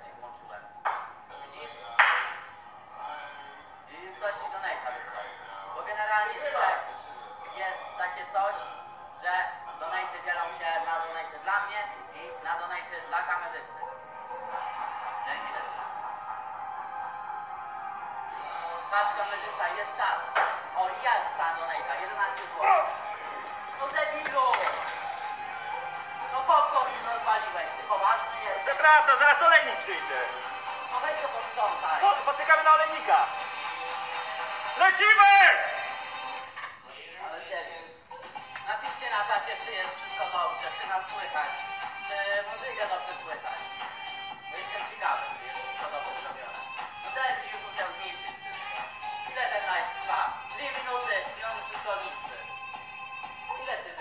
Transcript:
ci włączyłem. Widzisz? I ktoś ci donate'a wysłał. Bo generalnie dzisiaj jest takie coś, że donate'y dzielą się na donate'y dla mnie i na donate'y dla kamerzysty. Dzięki też. Patrz, kamerzysta, jest czat. O, i ja dostałem donate'a, 11 zł. No debilu! No popcorn mi rozwaliłeś, ty poważny jesteś. Przepraszam, zaraz olejnik przyjdzie. No weź to posprzątaj. Poczekamy na olejnika. Lecimy! Ale debil. Napiszcie na czacie, czy jest wszystko dobrze, czy nas słychać, czy muzykę dobrze słychać. Bo jestem ciekawy, czy jest wszystko dobrze zrobione. No debil już musiał zniszczyć wszystko. Ile ten live trwa? 2 minuty i on wszystko niszczy. Ile ty